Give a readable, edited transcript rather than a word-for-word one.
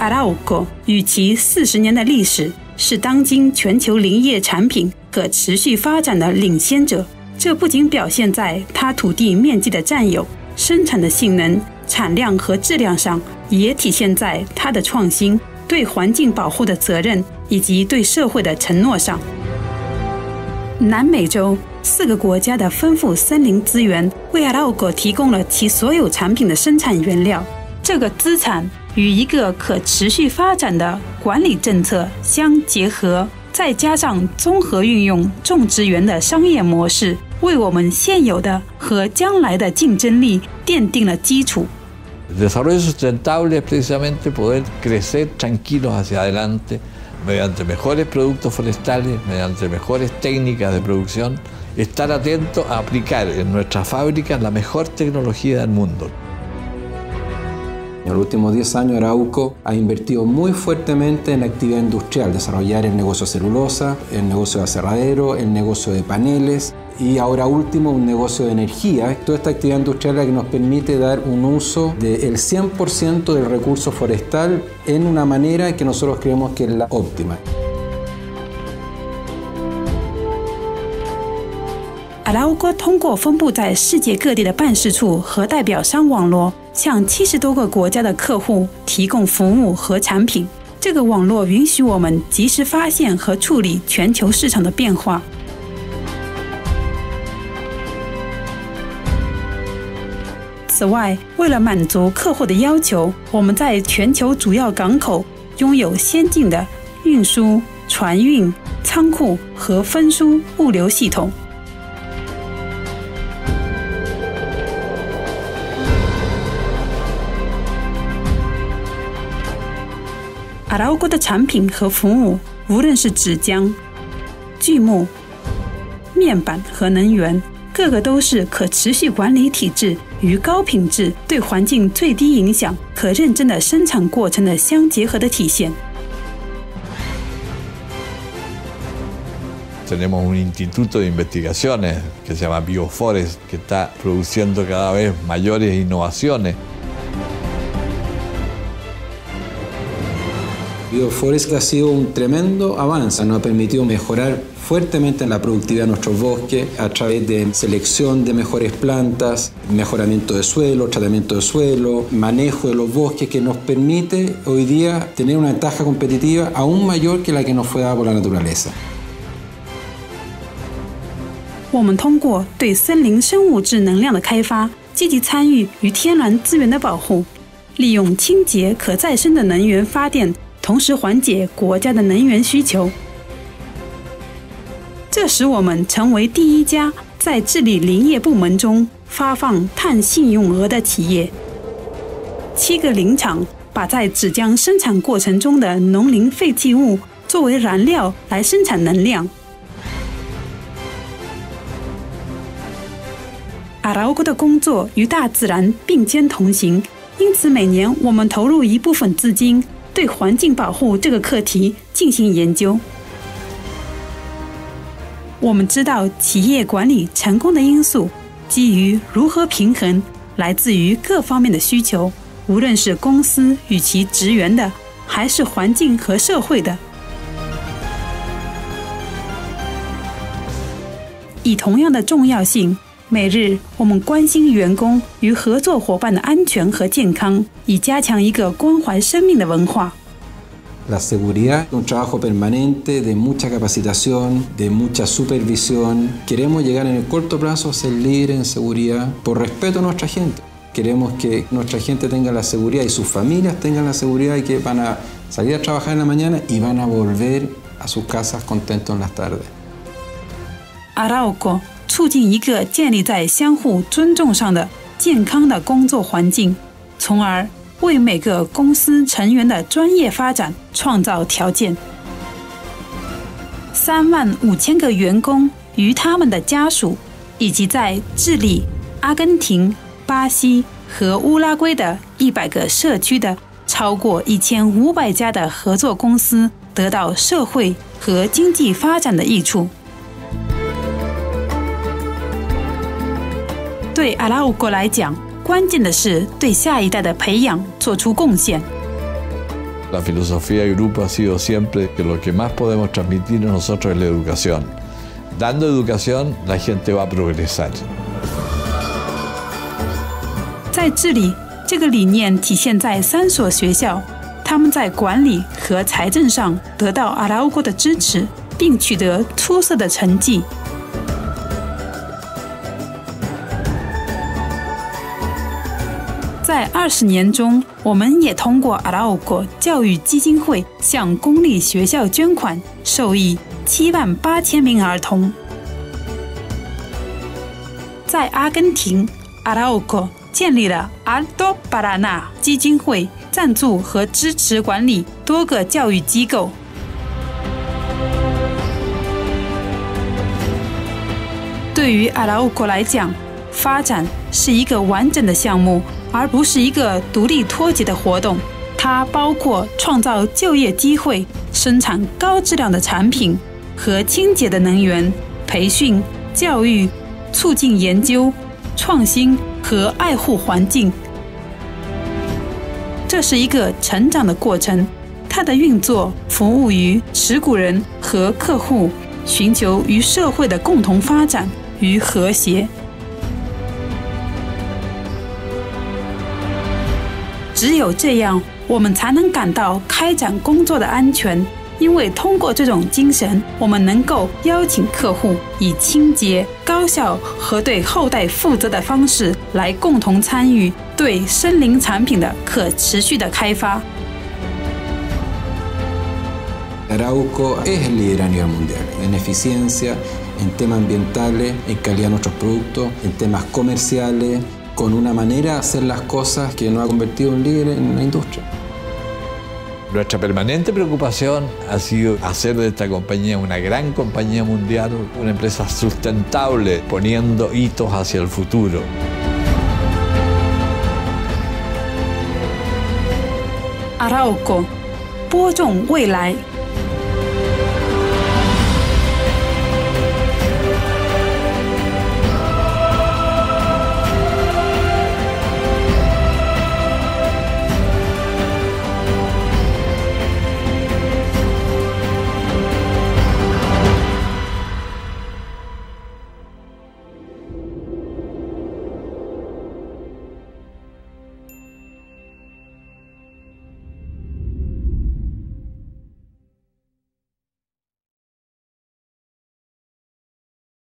Arauco 与其40年的历史，是当今全球林业产品可持续发展的领先者。这不仅表现在它土地面积的占有、生产的性能、产量和质量上，也体现在它的创新、对环境保护的责任以及对社会的承诺上。南美洲4个国家的丰富森林资源为 Arauco 提供了其所有产品的生产原料。这个资产与一个可持续发展的管理政策相结合，再加上综合运用种植园的商业模式，为我们现有的和将来的竞争力奠定了基础。 El desarrollo sustentable es precisamente poder crecer tranquilos hacia adelante mediante mejores productos forestales, mediante mejores técnicas de producción, estar atentos a aplicar en nuestras fábricas la mejor tecnología del mundo. En los últimos 10 años, Arauco ha invertido muy fuertemente en la actividad industrial, desarrollar el negocio de celulosa, el negocio de aserradero, el negocio de paneles y ahora último un negocio de energía. Toda esta actividad industrial es la que nos permite dar un uso del 100% del recurso forestal en una manera que nosotros creemos que es la óptima. Arauco 通过分布在世界各地的办事处和代表商网络，向70多个国家的客户提供服务和产品。这个网络允许我们及时发现和处理全球市场的变化。此外，为了满足客户的要求，我们在全球主要港口拥有先进的运输、船运、仓库和分输物流系统。Arauco 的产品和服务，无论是纸浆、锯木、面板和能源，个个都是可持续管理体制与高品质、对环境最低影响、可认证的生产过程的相结合的体现。 Tenemos un instituto de investigaciones que se llama Bioforest, que está produciendo cada vez mayores innovaciones. Bioforest ha sido un tremendo avance, nos ha permitido mejorar fuertemente la productividad de nuestros bosques a través de selección de mejores plantas, mejoramiento de suelo, tratamiento de suelo, manejo de los bosques, que nos permite hoy día tener una ventaja competitiva aún mayor que la que nos fue dada por la naturaleza. 我们通过对森林生物质能量的开发，积极参与与天然资源的保护，利用清洁可再生的能源发电，同时缓解国家的能源需求。这使我们成为第一家在治理林业部门中发放碳信用额的企业。7个林场把在纸浆生产过程中的农林废弃物作为燃料来生产能量。Arauco 的工作与大自然并肩同行，因此每年我们投入一部分资金对环境保护这个课题进行研究。我们知道企业管理成功的因素基于如何平衡来自于各方面的需求，无论是公司与其职员的，还是环境和社会的。以同样的重要性，每日我们关心员工与合作伙伴的安全和健康，以加强一个关怀生命的文化。 La seguridad es un trabajo permanente de mucha capacitación, de mucha supervisión. Queremos llegar en el corto plazo a ser líderes en seguridad por respeto a nuestra gente. Queremos que nuestra gente tenga la seguridad y sus familias tengan la seguridad y que van a salir a trabajar en la mañana y van a volver a sus casas contentos en las tardes. Arauco 促进一个建立在相互尊重上的健康的工作环境，从而为每个公司成员的专业发展创造条件。35000个员工与他们的家属，以及在智利、阿根廷、巴西和乌拉圭的100个社区的超过1500家的合作公司，得到社会和经济发展的益处。对 Arauco 来讲，关键的是对下一代的培养做出贡献。 La filosofía del grupo ha sido siempre que lo que más podemos transmitir a nosotros es la educación. Dando educación, la gente va a progresar. 在这里，这个理念体现在3所学校，他们在管理和财政上得到阿拉乌戈的支持，并取得出色的成绩。在20年中，我们也通过阿拉乌戈教育基金会向公立学校捐款，受益78000名儿童。在阿根廷，阿拉乌戈建立了 Alto Paraná 基金会，赞助和支持管理多个教育机构。对于阿拉乌戈来讲，发展是一个完整的项目，而不是一个独立脱节的活动。它包括创造就业机会、生产高质量的产品和清洁的能源、培训、教育、促进研究、创新和爱护环境。这是一个成长的过程，它的运作服务于持股人和客户，寻求与社会的共同发展与和谐。只有这样，我们才能感到开展工作的安全，因为通过这种精神，我们能够邀请客户以清洁、高效和对后代负责的方式来共同参与对森林产品的可持续的开发。 Arauco es el líder a nivel mundial en eficiencia, en temas ambientales, en calidad de nuestros productos, en temas comerciales, con una manera de hacer las cosas que nos ha convertido en líder en la industria. Nuestra permanente preocupación ha sido hacer de esta compañía una gran compañía mundial, una empresa sustentable, poniendo hitos hacia el futuro. Arauco 播种未来。